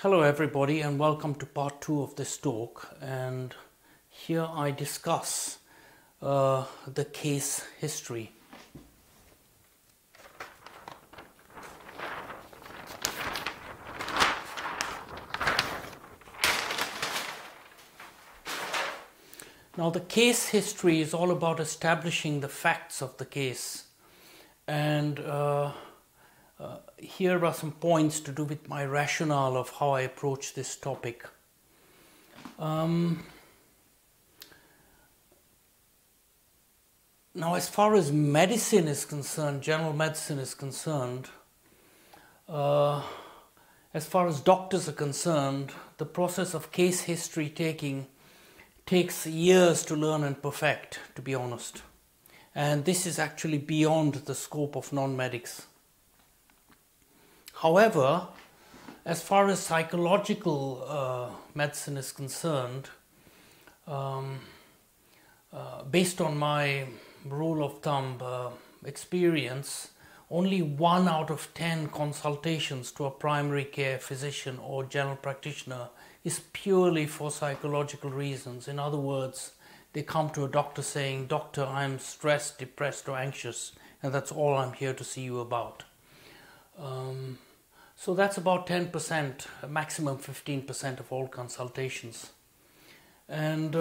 Hello everybody and welcome to part 2 of this talk, and here I discuss the case history. Now the case history is all about establishing the facts of the case, and here are some points to do with my rationale of how I approach this topic. Now, as far as medicine is concerned, general medicine is concerned, as far as doctors are concerned, the process of case history taking takes years to learn and perfect, to be honest. And this is actually beyond the scope of non-medics. However, as far as psychological medicine is concerned, based on my rule of thumb experience, only 1 out of 10 consultations to a primary care physician or general practitioner is purely for psychological reasons. In other words, they come to a doctor saying, "Doctor, I'm stressed, depressed or anxious, and that's all I'm here to see you about." So that's about 10%, maximum 15% of all consultations. And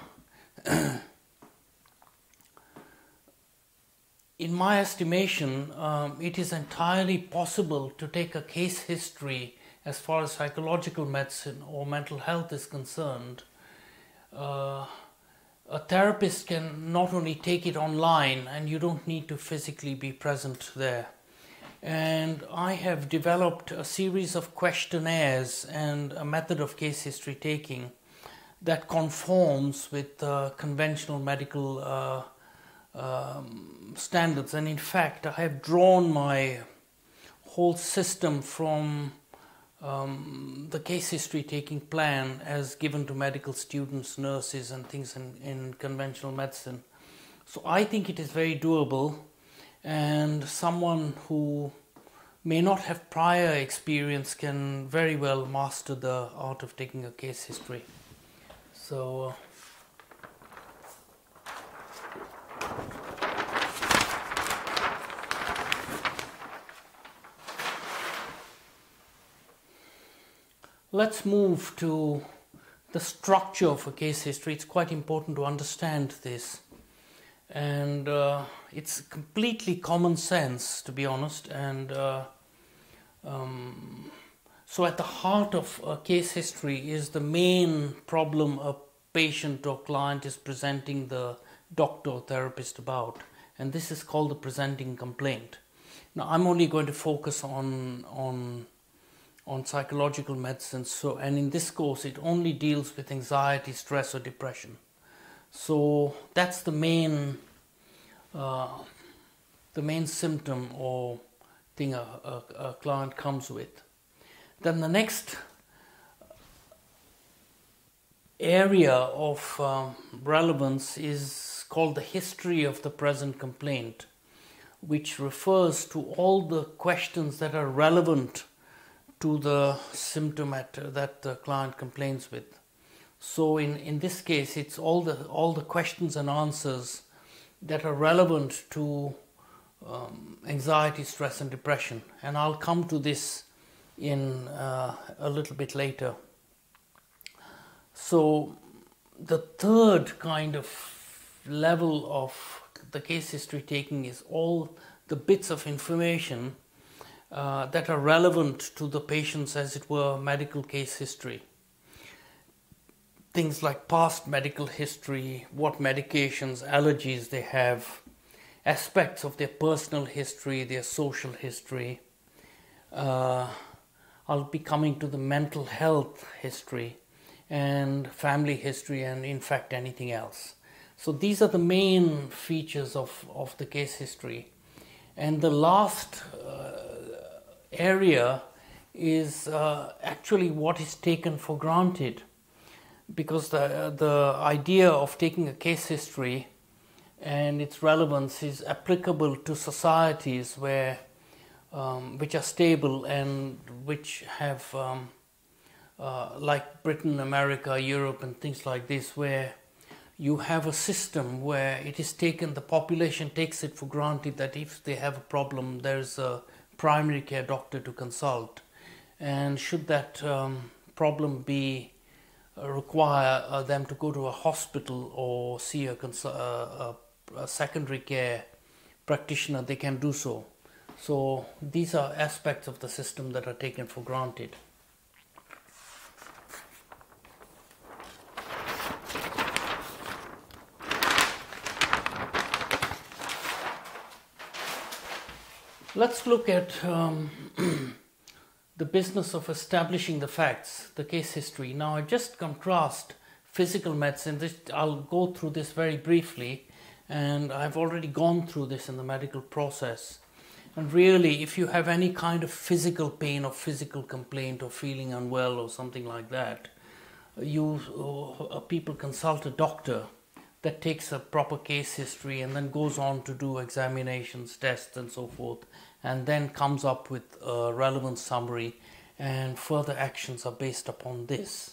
in my estimation, it is entirely possible to take a case history as far as psychological medicine or mental health is concerned. A therapist can not only take it online, and you don't need to physically be present there. And I have developed a series of questionnaires and a method of case history taking that conforms with conventional medical standards. And in fact, I have drawn my whole system from the case history taking plan as given to medical students, nurses and things in conventional medicine. So I think it is very doable, and someone who may not have prior experience can very well master the art of taking a case history. So let's move to the structure of a case history. It's quite important to understand this. And it's completely common sense, to be honest. And so at the heart of a case history is the main problem a patient or client is presenting the doctor or therapist about. And this is called the presenting complaint. Now, I'm only going to focus on psychological medicine. And in this course, it only deals with anxiety, stress, or depression. So that's the main symptom or thing a client comes with. Then the next area of relevance is called the history of the present complaint, which refers to all the questions that are relevant to the symptom that the client complains with. So in this case, it's all the questions and answers that are relevant to anxiety, stress and depression. And I'll come to this in a little bit later. So the third kind of level of the case history taking is all the bits of information that are relevant to the patient's, as it were, medical case history. Things like past medical history, what medications, allergies they have, aspects of their personal history, their social history. I'll be coming to the mental health history and family history, and in fact anything else. So these are the main features of the case history. And the last area is actually what is taken for granted, because the idea of taking a case history and its relevance is applicable to societies which are stable and which have like Britain, America, Europe, and things like this, where you have a system where it is taken, the population takes it for granted that if they have a problem, there's a primary care doctor to consult. And should that problem be require them to go to a hospital or see a secondary care practitioner, they can do so. So these are aspects of the system that are taken for granted. Let's look at the business of establishing the facts, the case history. Now, I just contrast physical medicine. I'll go through this very briefly, and I've already gone through this in the medical process. And really, if you have any kind of physical pain or physical complaint or feeling unwell or something like that, people consult a doctor that takes a proper case history and then goes on to do examinations, tests, and so forth, and then comes up with a relevant summary, and further actions are based upon this.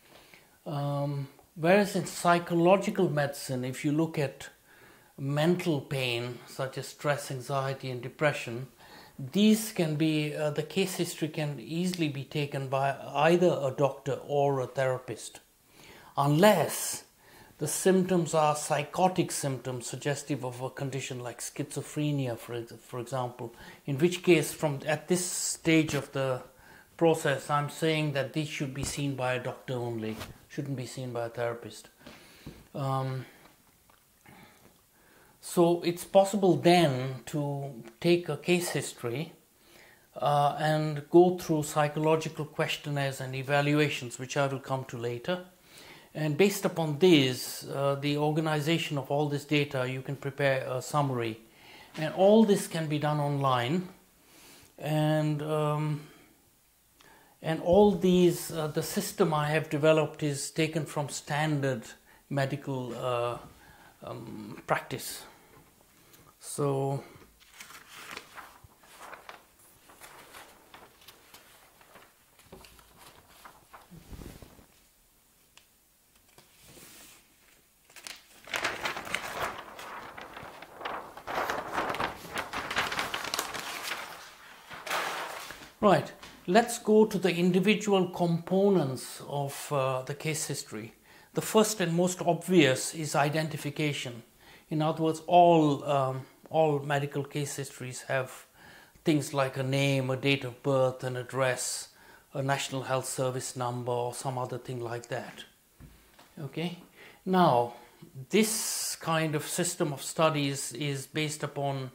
Whereas in psychological medicine, if you look at mental pain such as stress, anxiety, and depression, these can be, the case history can easily be taken by either a doctor or a therapist, unless the symptoms are psychotic symptoms suggestive of a condition like schizophrenia, for example, in which case, at this stage of the process, I'm saying that these should be seen by a doctor only, shouldn't be seen by a therapist. So it's possible then to take a case history and go through psychological questionnaires and evaluations, which I will come to later. And based upon this, the organization of all this data, you can prepare a summary. And all this can be done online. And all these, the system I have developed is taken from standard medical practice. So right, let's go to the individual components of the case history. The first and most obvious is identification. In other words, all medical case histories have things like a name, a date of birth, an address, a National Health Service number, or some other thing like that. Okay. Now, this kind of system of studies is based upon,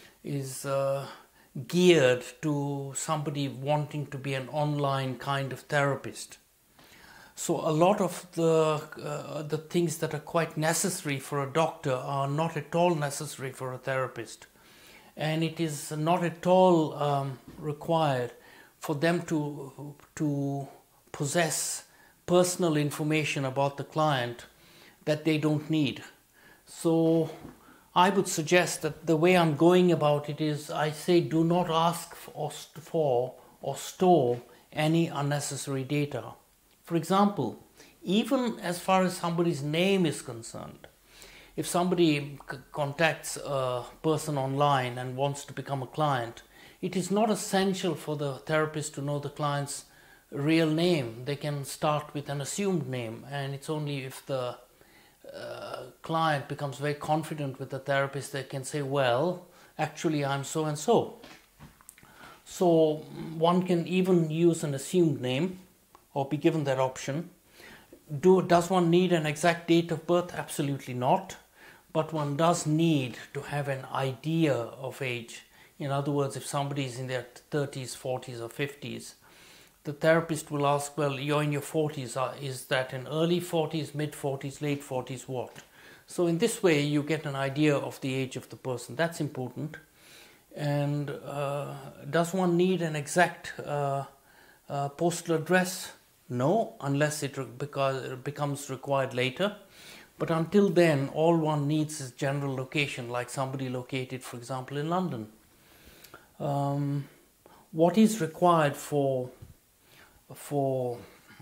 geared to somebody wanting to be an online kind of therapist. So a lot of the things that are quite necessary for a doctor are not at all necessary for a therapist, and it is not at all required for them to possess personal information about the client that they don't need. So I would suggest that the way I'm going about it is, I say do not ask for or store any unnecessary data. For example, even as far as somebody's name is concerned, if somebody contacts a person online and wants to become a client, it is not essential for the therapist to know the client's real name. They can start with an assumed name, and it's only if the client becomes very confident with the therapist they can say, well, actually I'm so and so. So one can even use an assumed name or be given that option. Does one need an exact date of birth? Absolutely not. But one does need to have an idea of age. In other words, if somebody is in their 30s, 40s or 50s, the therapist will ask, well, you're in your 40s, is that in early 40s, mid 40s, late 40s, what? So in this way you get an idea of the age of the person. That's important. And does one need an exact postal address? No, unless it becomes required later. But until then, all one needs is general location, like somebody located, for example, in London. What is required for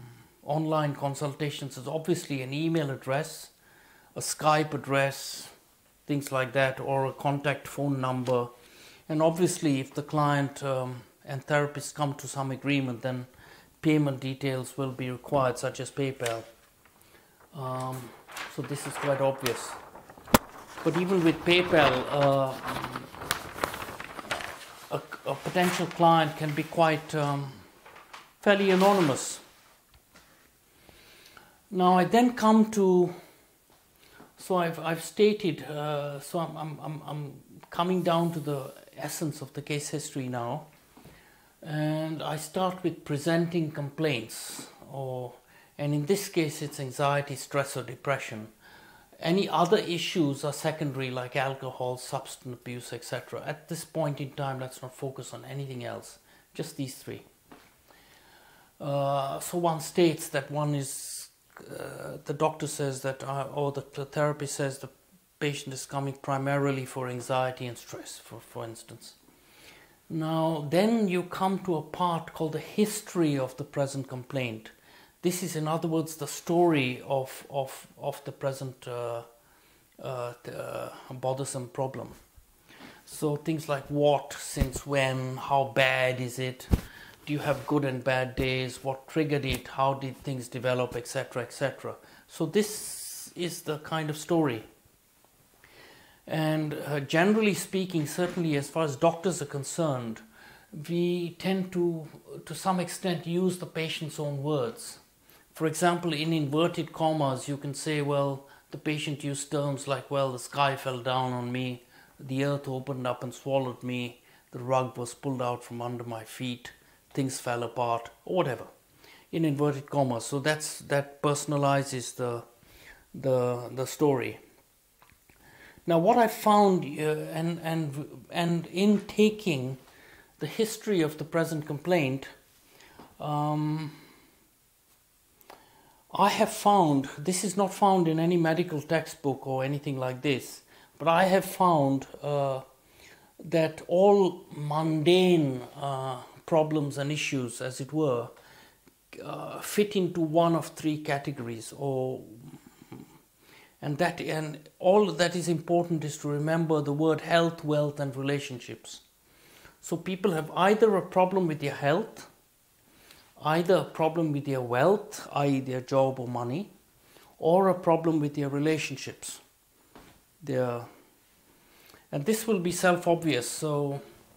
online consultations is obviously an email address, a Skype address, things like that, or a contact phone number. And obviously, if the client and therapist come to some agreement, then payment details will be required, such as PayPal. So this is quite obvious. But even with PayPal, a potential client can be quite fairly anonymous. Now I then come to, so I've stated, so I'm coming down to the essence of the case history now, and I start with presenting complaints, and in this case it's anxiety, stress or depression. Any other issues are secondary, like alcohol, substance abuse, etc. At this point in time, let's not focus on anything else, just these three. So one states that one is, the doctor says that, or the therapist says the patient is coming primarily for anxiety and stress, for instance. Now, then you come to a part called the history of the present complaint. This is, in other words, the story of the present bothersome problem. So things like what, since when, how bad is it, do you have good and bad days, what triggered it, how did things develop, etc., etc. So this is the kind of story. And generally speaking, certainly as far as doctors are concerned, we tend to some extent, use the patient's own words. For example, in inverted commas, you can say, well, the patient used terms like, well, the sky fell down on me, the earth opened up and swallowed me, the rug was pulled out from under my feet, things fell apart, or whatever, in inverted commas. So that personalizes the story. Now, what I found, and in taking the history of the present complaint, I have found, this is not found in any medical textbook or anything like this, but I have found that all mundane problems and issues, as it were, fit into one of three categories, and all that is important is to remember the word health, wealth, and relationships. So people have either a problem with their health, either a problem with their wealth, i.e. their job or money, or a problem with their relationships. And this will be self-obvious. So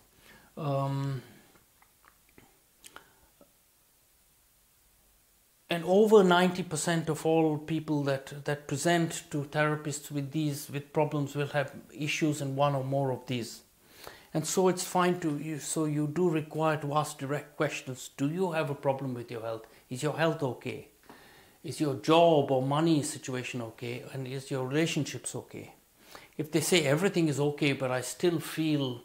and over 90% of all people that present to therapists with problems will have issues in one or more of these. And so it's fine so you do require to ask direct questions. Do you have a problem with your health? Is your health okay? Is your job or money situation okay? And is your relationships okay? If they say everything is okay, but I still feel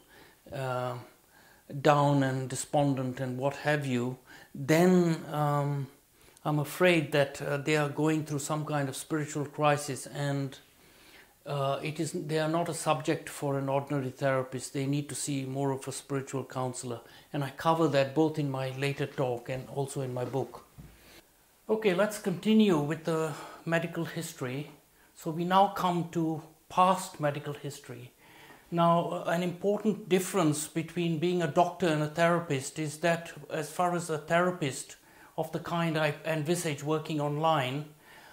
down and despondent and what have you, then I'm afraid that they are going through some kind of spiritual crisis, and they are not a subject for an ordinary therapist. They need to see more of a spiritual counselor, and I cover that both in my later talk and also in my book. Okay, let's continue with the medical history. So we now come to past medical history. Now, an important difference between being a doctor and a therapist is that, as far as a therapist of the kind I envisage working online,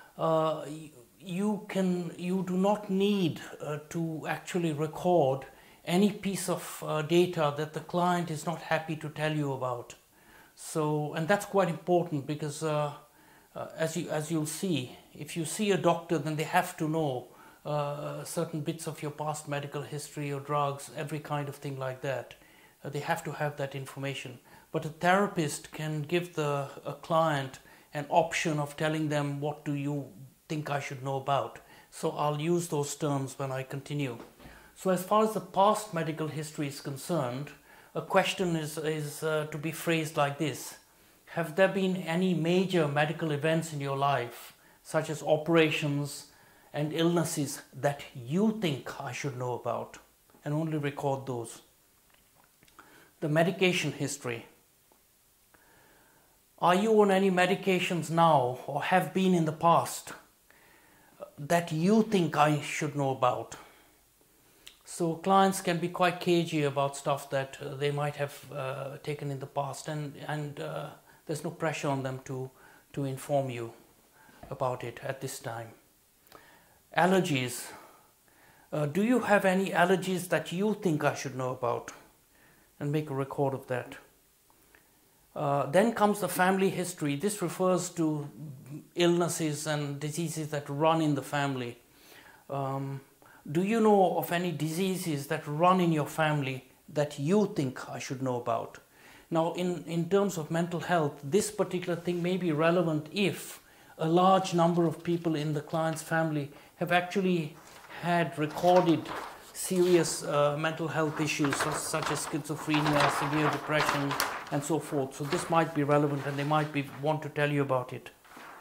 you do not need to actually record any piece of data that the client is not happy to tell you about. So, and that's quite important because as you'll see, if you see a doctor, then they have to know certain bits of your past medical history, your drugs, every kind of thing like that. They have to have that information. But a therapist can give a client an option of telling them, what do you think I should know about? So I'll use those terms when I continue. So as far as the past medical history is concerned, a question is to be phrased like this. Have there been any major medical events in your life, such as operations and illnesses, that you think I should know about? And only record those. The medication history. Are you on any medications now or have been in the past that you think I should know about? So clients can be quite cagey about stuff that they might have taken in the past, and there's no pressure on them to inform you about it at this time. Allergies. Do you have any allergies that you think I should know about? And make a record of that. Then comes the family history. This refers to illnesses and diseases that run in the family. Do you know of any diseases that run in your family that you think I should know about? Now, in terms of mental health, this particular thing may be relevant if a large number of people in the client's family have actually had recorded serious mental health issues such as schizophrenia, severe depression, and so forth. So this might be relevant, and they might want to tell you about it.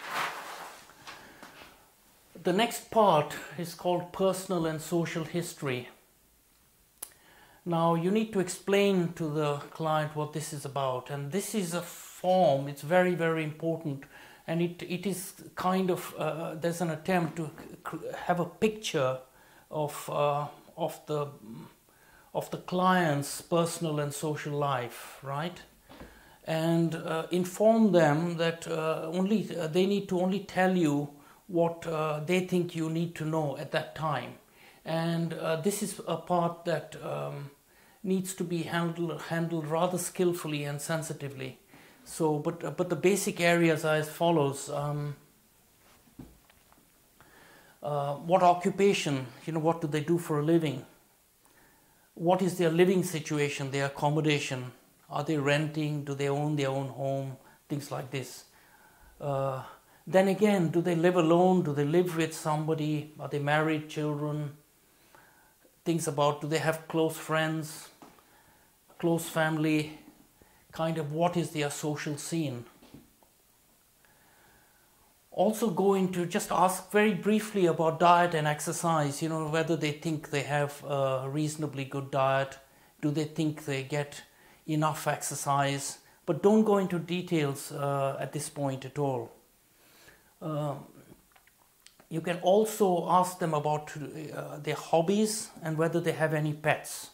The next part is called personal and social history. Now you need to explain to the client what this is about, and this is a form. It's very, very important, and it is kind of there's an attempt to have a picture of the client's personal and social life, right? And inform them that they need to only tell you what they think you need to know at that time. And this is a part that needs to be handled rather skillfully and sensitively. So, but the basic areas are as follows. What occupation, what do they do for a living? What is their living situation, their accommodation? Are they renting? Do they own their own home? Things like this. Then again, do they live alone? Do they live with somebody? Are they married, children? Things about, do they have close friends, close family? Kind of what is their social scene? Also going to just ask very briefly about diet and exercise, whether they think they have a reasonably good diet, do they think they get enough exercise, but don't go into details at this point at all. You can also ask them about their hobbies and whether they have any pets.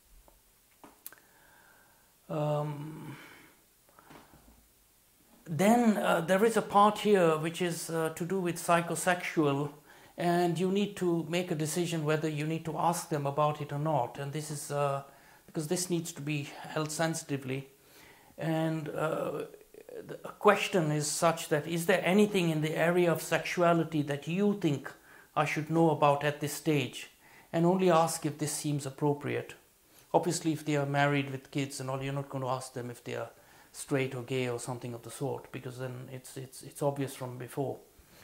Then there is a part here which is to do with psychosexual, and you need to make a decision whether you need to ask them about it or not. And this is because this needs to be held sensitively. And the question is such that, is there anything in the area of sexuality that you think I should know about at this stage? And only ask if this seems appropriate. Obviously, if they are married with kids and all, you're not going to ask them if they are straight or gay or something of the sort, because then it's obvious from before.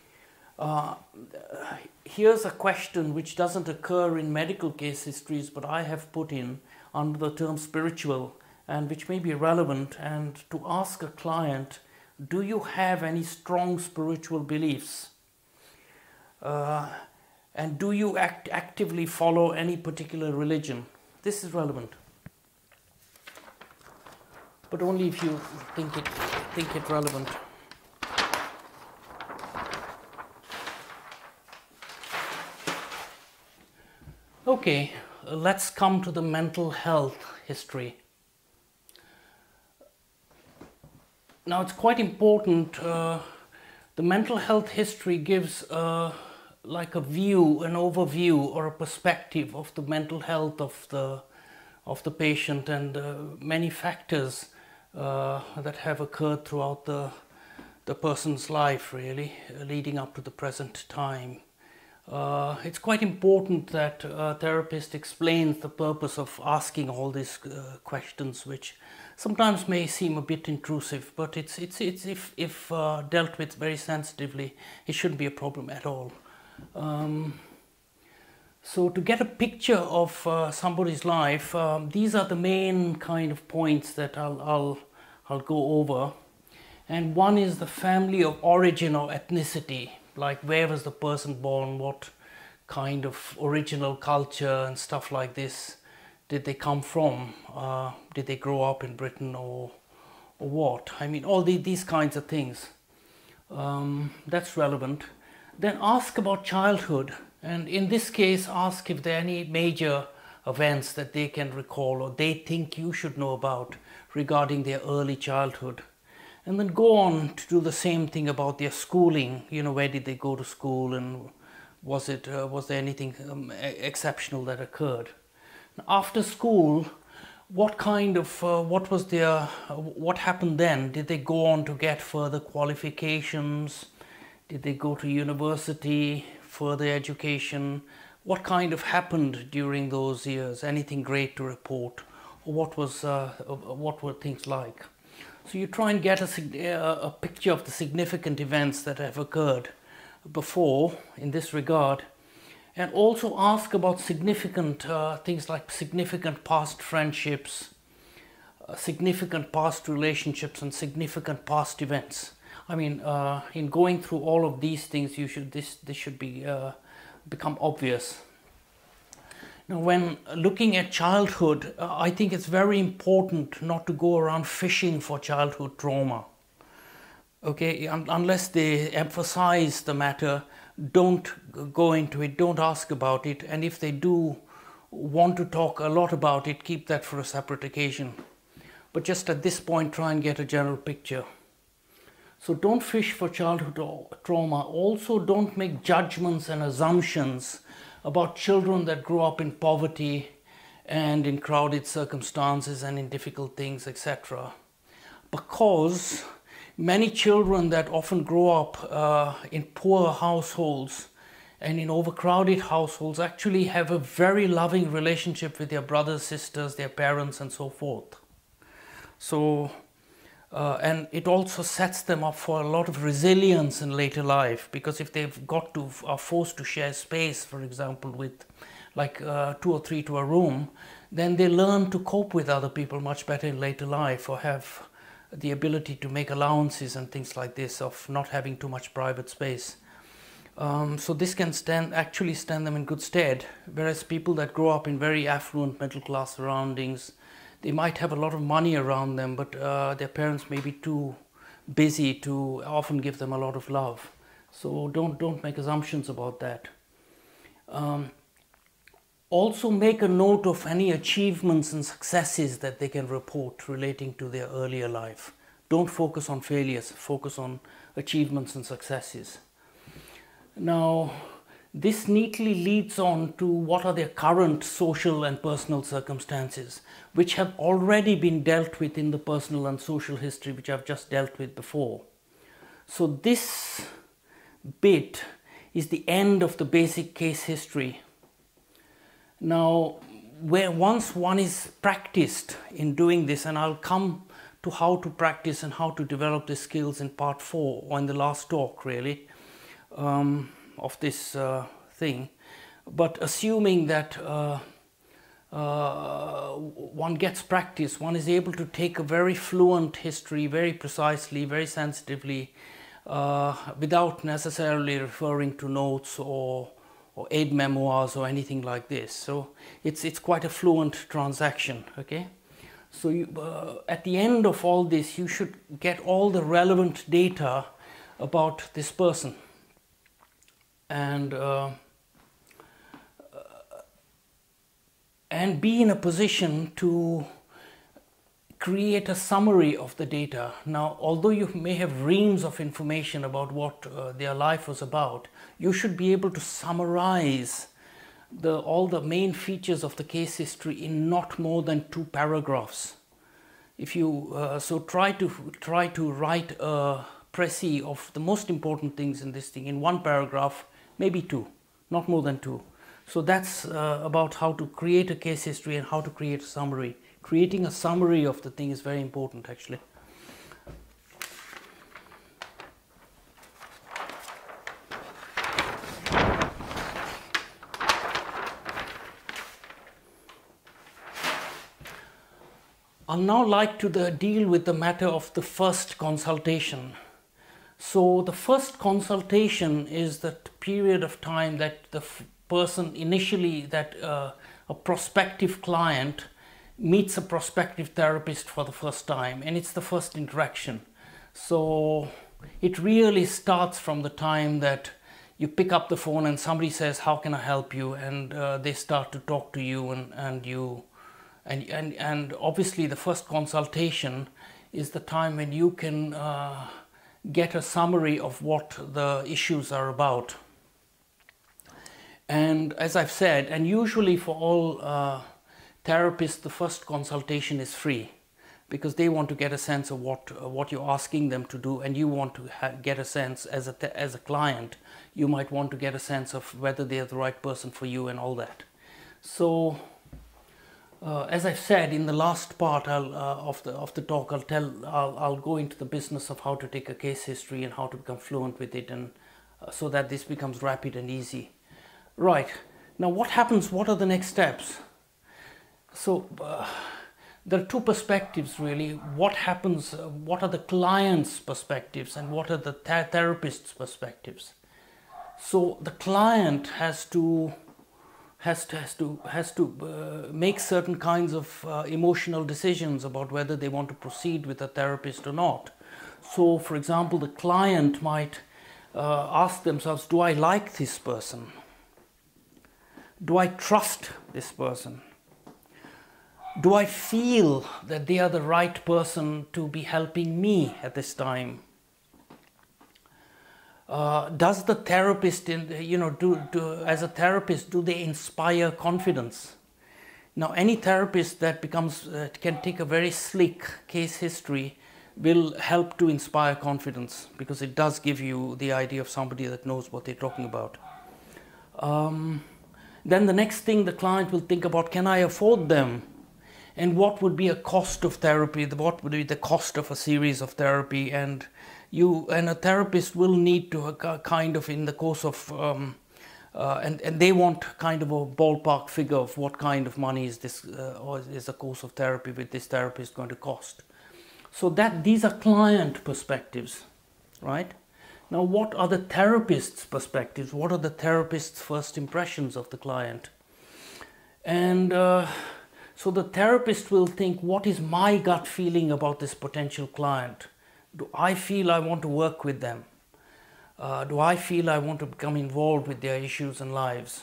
Here's a question which doesn't occur in medical case histories, but I have put in under the term spiritual, and which may be relevant, and to ask a client, do you have any strong spiritual beliefs? And do you actively follow any particular religion? This is relevant, but only if you think it relevant. Okay, let's come to the mental health history. Now it's quite important. The mental health history gives like a view, an overview or a perspective of the mental health of the patient, and many factors that have occurred throughout the person's life, really, leading up to the present time. It's quite important that a therapist explains the purpose of asking all these questions, which sometimes may seem a bit intrusive, but it's if dealt with very sensitively, it shouldn't be a problem at all. So to get a picture of somebody's life, these are the main kind of points that I'll go over. And one is the family of origin or ethnicity, like where was the person born, what kind of original culture and stuff like this did they come from, did they grow up in Britain or or what. I mean, all these kinds of things. That's relevant. Then ask about childhood, and in this case ask if there are any major events that they can recall or they think you should know about regarding their early childhood. And then go on to do the same thing about their schooling. You know, where did they go to school, and was there anything exceptional that occurred? After school, what happened then? Did they go on to get further qualifications? Did they go to university, further education? What kind of happened during those years? Anything great to report? Or what were things like? So you try and get a picture of the significant events that have occurred before in this regard, and also ask about significant things like significant past friendships, significant past relationships, and significant past events. I mean, in going through all of these things, this should become obvious. Now, when looking at childhood, I think it's very important not to go around fishing for childhood trauma. Okay, unless they emphasize the matter, don't go into it, don't ask about it, and if they do want to talk a lot about it, keep that for a separate occasion. But just at this point, try and get a general picture. So don't fish for childhood trauma. Also, don't make judgments and assumptions about children that grow up in poverty and in crowded circumstances and in difficult things, etc. Because many children that often grow up in poor households and in overcrowded households actually have a very loving relationship with their brothers, sisters, their parents, and so forth. So, and it also sets them up for a lot of resilience in later life, because if they've are forced to share space, for example, with like 2 or 3 to a room, then they learn to cope with other people much better in later life, or have the ability to make allowances and things like this, of not having too much private space. So this can actually stand them in good stead, whereas people that grow up in very affluent middle class surroundings, they might have a lot of money around them, but their parents may be too busy to often give them a lot of love. So don't make assumptions about that. Also make a note of any achievements and successes that they can report relating to their earlier life. Don't focus on failures, focus on achievements and successes. Now, this neatly leads on to what are their current social and personal circumstances, which have already been dealt with in the personal and social history, which I've just dealt with before. So this bit is the end of the basic case history. Now, once one is practiced in doing this, and I'll come to how to practice and how to develop the skills in part 4, or in the last talk really, of this thing. But assuming that one gets practice, one is able to take a very fluent history very precisely, very sensitively, without necessarily referring to notes or aid memoirs or anything like this. So it's quite a fluent transaction, okay? So at the end of all this, you should get all the relevant data about this person, and be in a position to create a summary of the data. Now, although you may have reams of information about what their life was about, you should be able to summarize all the main features of the case history in not more than 2 paragraphs. If you so try to write a précis of the most important things in this thing in 1 paragraph, maybe 2, not more than 2. So that's about how to create a case history and how to create a summary. Creating a summary of the thing is very important, actually. I'll now like to deal with the matter of the first consultation. So the first consultation is that period of time that the person initially, that a prospective client meets a prospective therapist for the first time, and it's the first interaction. So it really starts from the time that you pick up the phone and somebody says, how can I help you? And they start to talk to you, and obviously the first consultation is the time when you can get a summary of what the issues are about. And as I've said, and usually for all therapists, the first consultation is free, because they want to get a sense of what you're asking them to do, and you want to get a sense as a client. You might want to get a sense of whether they're the right person for you and all that. So, as I've said in the last part of the talk, I'll go into the business of how to take a case history and how to become fluent with it, and so that this becomes rapid and easy. Right, now what happens? What are the next steps? So there are two perspectives really. What happens? What are the client's perspectives and what are the therapist's perspectives? So the client has to make certain kinds of emotional decisions about whether they want to proceed with a therapist or not. So, for example, the client might ask themselves, do I like this person? Do I trust this person? Do I feel that they are the right person to be helping me at this time? Does the therapist, as a therapist, do they inspire confidence? Now, any therapist that can take a very slick case history will help to inspire confidence, because it does give you the idea of somebody that knows what they're talking about. Then the next thing the client will think about, can I afford them? And what would be a cost of therapy? What would be the cost of a series of therapy? And a therapist will need to kind of, in the course of, and they want kind of a ballpark figure of what kind of money is this, or is a course of therapy with this therapist going to cost. So these are client perspectives, right? Now, what are the therapist's perspectives? What are the therapist's first impressions of the client? And so the therapist will think, what is my gut feeling about this potential client? Do I feel I want to work with them? Do I feel I want to become involved with their issues and lives?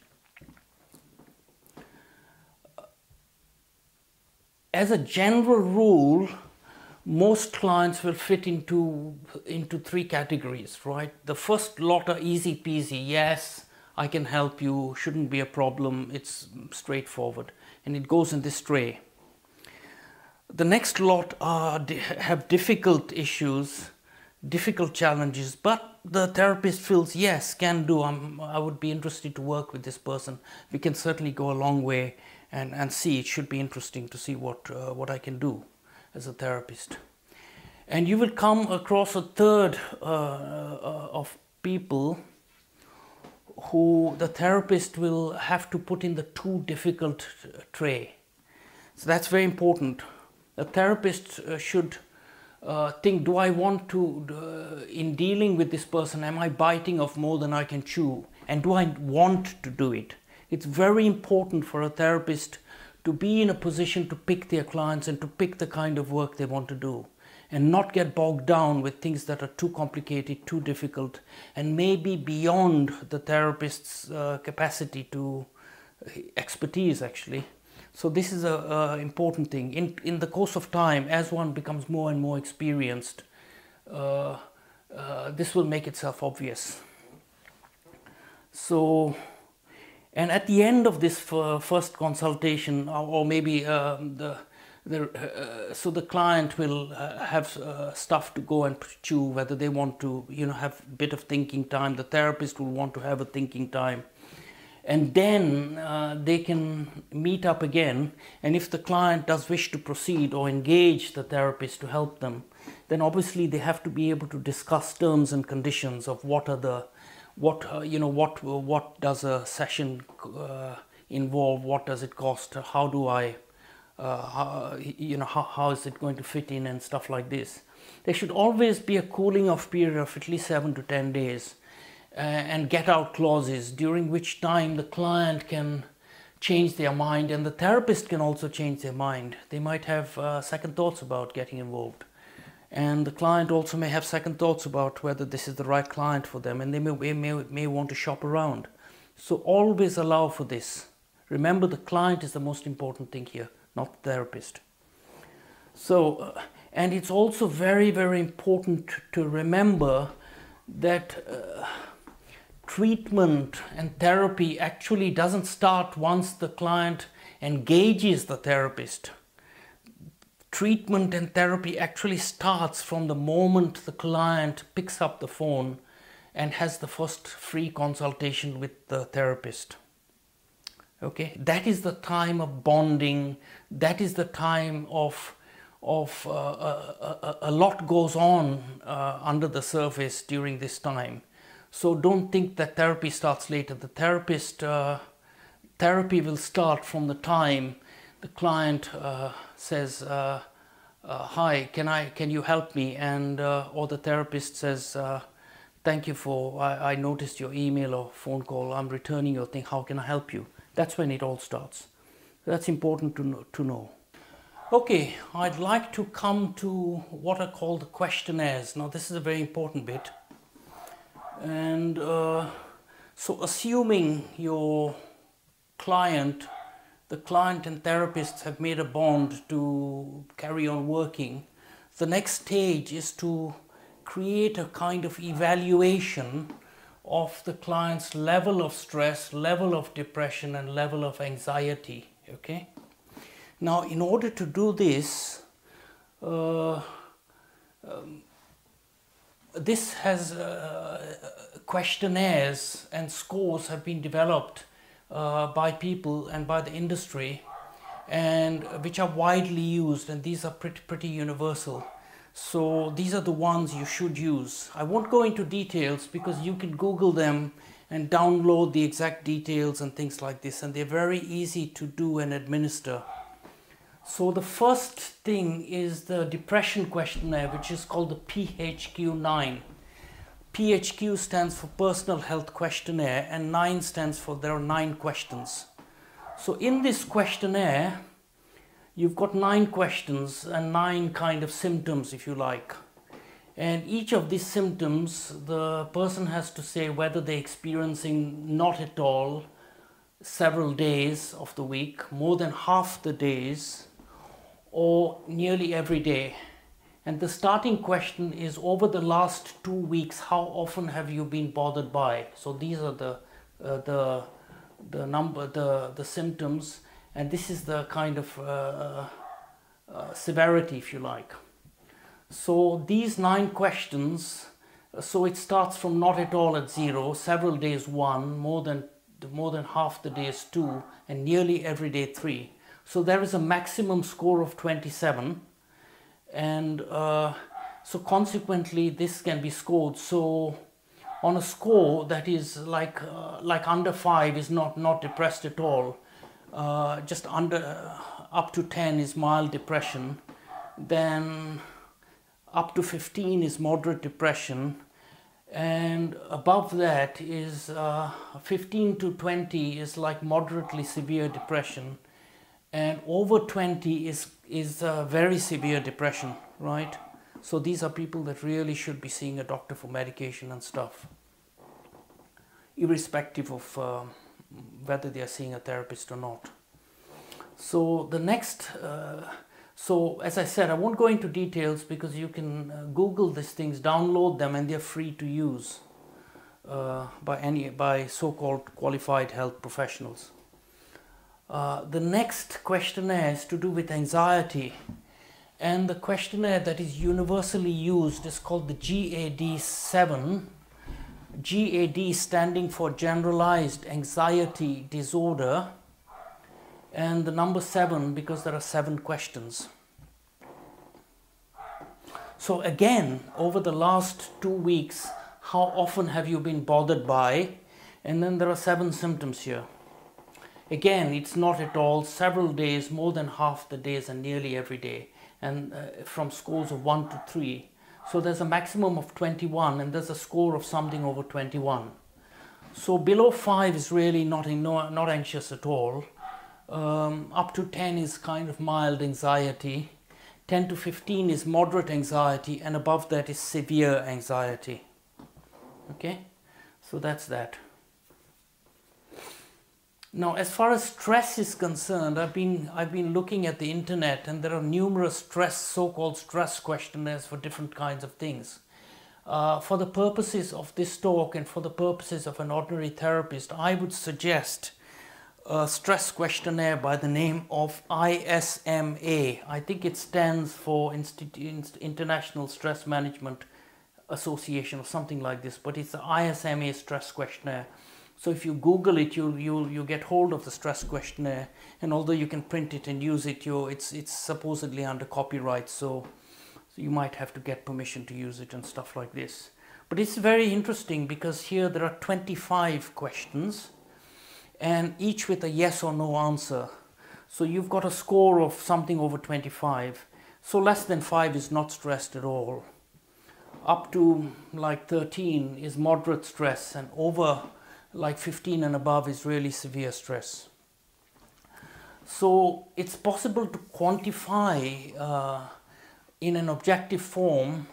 As a general rule, most clients will fit into three categories, right? The first lot are easy peasy. Yes, I can help you, shouldn't be a problem, it's straightforward. And it goes in this tray. The next lot have difficult issues, difficult challenges, but the therapist feels, yes, can do, I would be interested to work with this person. We can certainly go a long way and see, it should be interesting to see what I can do as a therapist. And you will come across a third of people who the therapist will have to put in the too difficult tray. So that's very important. The therapist should think, do I want to, in dealing with this person, am I biting off more than I can chew? And do I want to do it? It's very important for a therapist to be in a position to pick their clients and to pick the kind of work they want to do, and not get bogged down with things that are too complicated, too difficult, and maybe beyond the therapist's capacity to expertise, actually. So this is an important thing. In the course of time, as one becomes more and more experienced, this will make itself obvious. So, and at the end of this first consultation, or maybe so the client will have stuff to go and chew, whether they want to, have a bit of thinking time. The therapist will want to have a thinking time. And then they can meet up again. And if the client does wish to proceed or engage the therapist to help them, then obviously they have to be able to discuss terms and conditions of what does a session involve, what does it cost, how do I, how is it going to fit in, and stuff like this. There should always be a cooling off period of at least 7 to 10 days and get out clauses, during which time the client can change their mind, and the therapist can also change their mind. They might have second thoughts about getting involved, and the client also may have second thoughts about whether this is the right client for them, and they may want to shop around. So always allow for this. Remember, the client is the most important thing here, not the therapist. So, and it's also very, very important to remember that treatment and therapy actually doesn't start once the client engages the therapist. Treatment and therapy actually starts from the moment the client picks up the phone and has the first free consultation with the therapist. Okay, that is the time of bonding. That is the time of a lot goes on under the surface during this time. So don't think that therapy starts later. The therapy will start from the time the client says, "Hi, can you help me?" And or the therapist says, "Thank you for I noticed your email or phone call. I'm returning your thing. How can I help you?" That's when it all starts. That's important to know. Okay, I'd like to come to what are called the questionnaires. Now, this is a very important bit. And so assuming your client, the client and therapists have made a bond to carry on working, the next stage is to create a kind of evaluation of the client's level of stress, level of depression, and level of anxiety. Okay? Now, in order to do this, this has questionnaires and scores have been developed by people and by the industry, and which are widely used, and these are pretty universal. So these are the ones you should use. I won't go into details because you can Google them and download the exact details and things like this, and they're very easy to do and administer. So the first thing is the depression questionnaire, which is called the PHQ-9. PHQ stands for Personal Health Questionnaire, and 9 stands for there are 9 questions. So in this questionnaire, you've got 9 questions and 9 kind of symptoms, if you like. And each of these symptoms, the person has to say whether they're experiencing not at all, several days of the week, more than half the days, or nearly every day. And the starting question is, over the last 2 weeks, how often have you been bothered by? So these are the symptoms, and this is the kind of severity, if you like. So these 9 questions, so it starts from not at all at 0, several days 1, more than half the days 2, and nearly every day 3. So there is a maximum score of 27, and so consequently this can be scored. So on a score that is like under 5 is not depressed at all, just up to 10 is mild depression, then up to 15 is moderate depression, and above that is 15 to 20 is like moderately severe depression, and over 20 is very severe depression, right? So these are people that really should be seeing a doctor for medication and stuff, irrespective of whether they are seeing a therapist or not. So the next, so as I said, I won't go into details because you can Google these things, download them, and they're free to use by so-called qualified health professionals. The next questionnaire is to do with anxiety, and the questionnaire that is universally used is called the GAD-7. GAD standing for Generalized Anxiety Disorder, and the number 7 because there are 7 questions. So again, over the last 2 weeks, how often have you been bothered by? And then there are 7 symptoms here. Again, it's not at all, several days, more than half the days, and nearly every day, and from scores of 1 to 3. So there's a maximum of 21, and there's a score of something over 21. So below 5 is really not anxious at all. Up to 10 is kind of mild anxiety. 10 to 15 is moderate anxiety, and above that is severe anxiety. Okay, so that's that. Now, as far as stress is concerned, I've been looking at the internet, and there are numerous so-called stress questionnaires for different kinds of things. For the purposes of this talk and for the purposes of an ordinary therapist, I would suggest a stress questionnaire by the name of ISMA. I think it stands for International Stress Management Association or something like this, but it's the ISMA stress questionnaire. So if you Google it, you'll get hold of the stress questionnaire, and although you can print it and use it, it's supposedly under copyright, so you might have to get permission to use it and stuff like this. But it's very interesting because here there are 25 questions, and each with a yes or no answer. So you've got a score of something over 25. So less than 5 is not stressed at all. Up to like 13 is moderate stress, and over like 15 and above is really severe stress. So it's possible to quantify in an objective form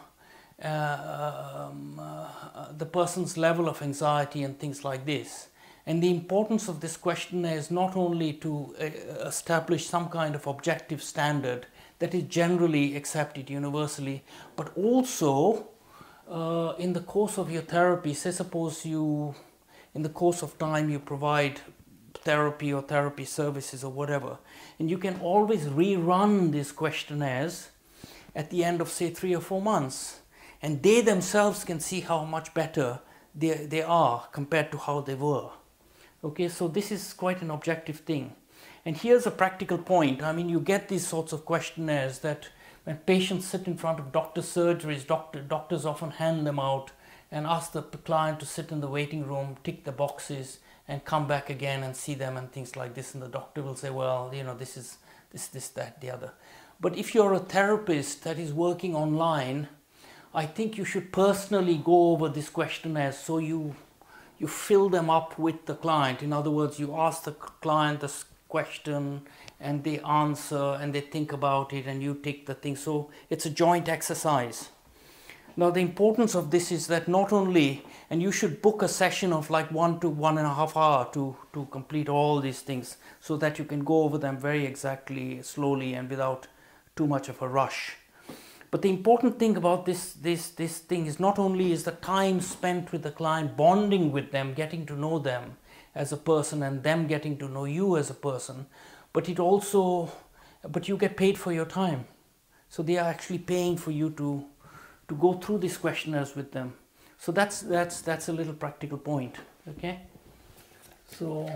the person's level of anxiety and things like this. And the importance of this questionnaire is not only to establish some kind of objective standard that is generally accepted universally, but also in the course of your therapy, say suppose in the course of time you provide therapy or therapy services or whatever, and you can always rerun these questionnaires at the end of say 3 or 4 months, and they themselves can see how much better they are compared to how they were. Okay, so this is quite an objective thing. And here's a practical point. I mean, you get these sorts of questionnaires that when patients sit in front of doctor's surgeries, doctors often hand them out and ask the client to sit in the waiting room, tick the boxes, and come back again and see them and things like this. And the doctor will say, well, you know, this is this, that, the other. But if you're a therapist that is working online, I think you should personally go over these questionnaires so you fill them up with the client. In other words, you ask the client this question and they answer and they think about it and you take the thing. So it's a joint exercise. Now the importance of this is that not only, and you should book a session of like 1 to 1.5 hours to complete all these things so that you can go over them very exactly, slowly and without too much of a rush. But the important thing about this thing is not only is the time spent with the client, bonding with them, getting to know them as a person and them getting to know you as a person, but you get paid for your time. So they are actually paying for you to go through these questionnaires with them. So that's a little practical point. Okay, so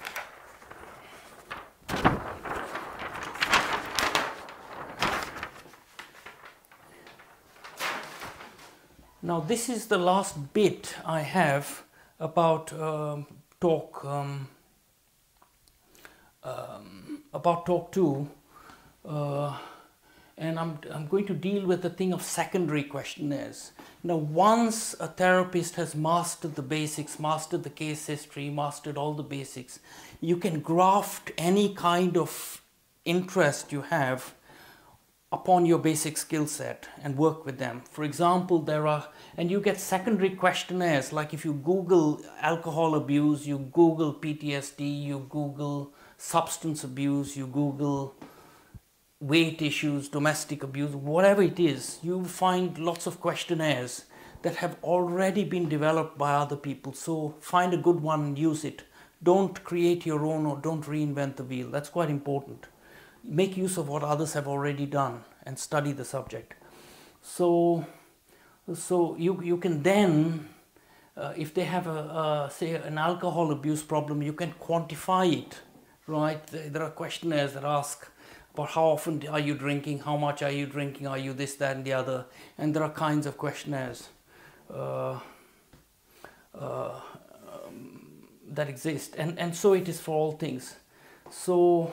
now this is the last bit I have about talk 2, and I'm going to deal with the thing of secondary questionnaires. Now, once a therapist has mastered the basics, mastered the case history, mastered all the basics, you can graft any kind of interest you have upon your basic skill set and work with them. For example, and you get secondary questionnaires, like if you Google alcohol abuse, you Google PTSD, you Google substance abuse, you Google weight issues, domestic abuse, whatever it is, you find lots of questionnaires that have already been developed by other people. So find a good one and use it. Don't create your own or don't reinvent the wheel. That's quite important. Make use of what others have already done and study the subject. So you can then, if they have say an alcohol abuse problem, you can quantify it, right? There are questionnaires that ask about how often are you drinking, how much are you drinking, are you this, that and the other, and there are kinds of questionnaires that exist, and so it is for all things. So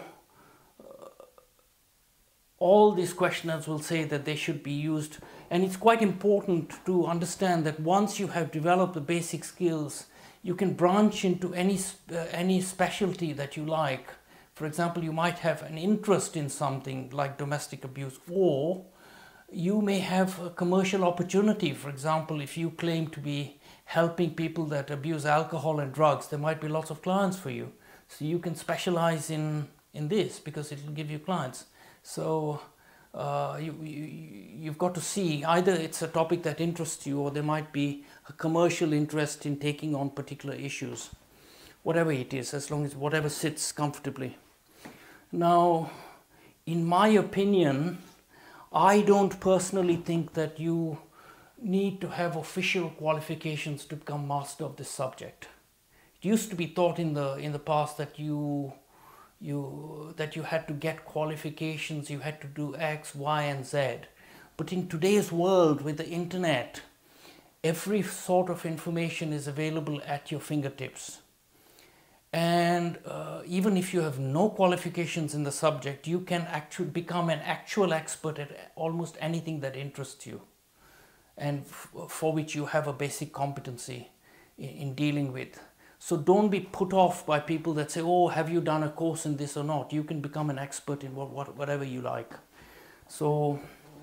all these questionnaires will say that they should be used, and it's quite important to understand that once you have developed the basic skills, you can branch into any specialty that you like For example, you might have an interest in something like domestic abuse, or you may have a commercial opportunity. For example, if you claim to be helping people that abuse alcohol and drugs, there might be lots of clients for you. So you can specialize in this because it will give you clients. So you've got to see, either it's a topic that interests you, or there might be a commercial interest in taking on particular issues. Whatever it is, as long as whatever sits comfortably. Now, in my opinion, I don't personally think that you need to have official qualifications to become master of this subject. It used to be thought in the past that you had to get qualifications, you had to do X, Y, and Z. But in today's world, with the internet, every sort of information is available at your fingertips. And even if you have no qualifications in the subject, you can actually become an actual expert at almost anything that interests you, and for which you have a basic competency in dealing with. So don't be put off by people that say, oh, have you done a course in this or not? You can become an expert in whatever you like. So,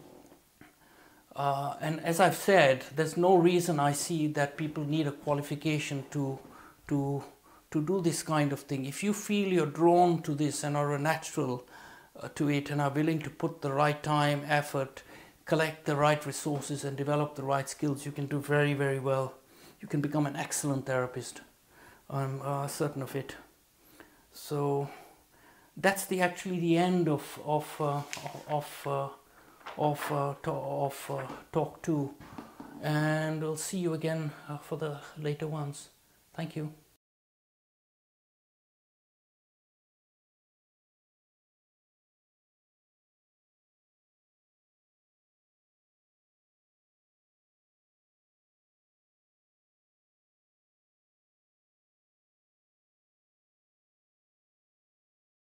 and as I've said, there's no reason I see that people need a qualification to do this kind of thing. If you feel you're drawn to this and are a natural to it and are willing to put the right time, effort, collect the right resources and develop the right skills, you can do very, very well. You can become an excellent therapist. I'm certain of it. So that's actually the end of talk 2, and I'll see you again for the later ones. Thank you.